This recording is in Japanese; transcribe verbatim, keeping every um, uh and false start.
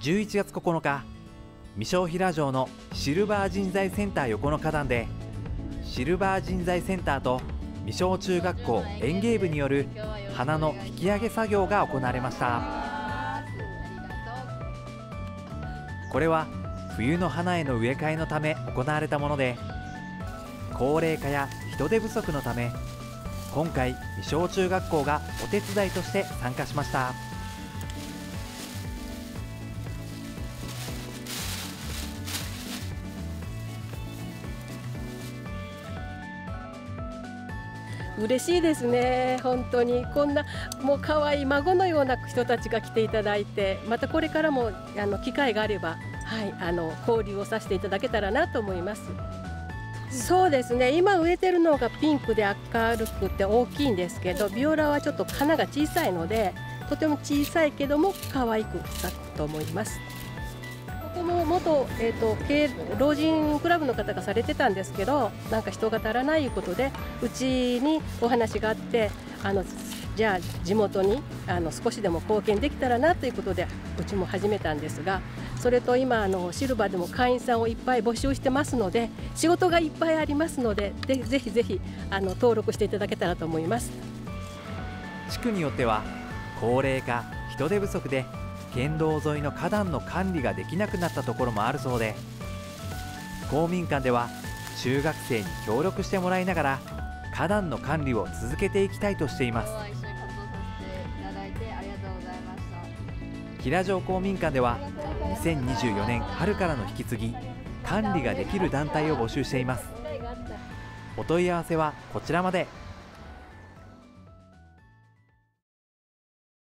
じゅういちがつここのか、三商平城のシルバー人材センター横の花壇で、シルバー人材センターと三商中学校園芸部による花の引き上げ作業が行われました。これは冬の花への植え替えのため行われたもので、高齢化や人手不足のため、今回三商中学校がお手伝いとして参加しました。 嬉しいですね。本当にこんなもう可愛い孫のような人たちが来ていただいて、またこれからもあの機会があれば、はい、あの交流をさせていただけたらなと思います。そうですね、今植えてるのがピンクで明るくて大きいんですけど、ビオラはちょっと花が小さいので、とても小さいけども可愛く咲くと思います。ここも元、えーと、経老人クラブの方がされてたんですけど、なんか人が足らないいうことでうちにお話があって、あのじゃあ地元にあの少しでも貢献できたらなということでうちも始めたんですが、それと今あのシルバーでも会員さんをいっぱい募集してますので、仕事がいっぱいありますので、ぜひぜひぜひあの登録していただけたらと思います。 地区によっては高齢化、人手不足で県道沿いの花壇の管理ができなくなったところもあるそうで、公民館では中学生に協力してもらいながら花壇の管理を続けていきたいとしています。平城公民館ではにせんにじゅうよねん春からの引き継ぎ管理ができる団体を募集しています。お問い合わせはこちらまで。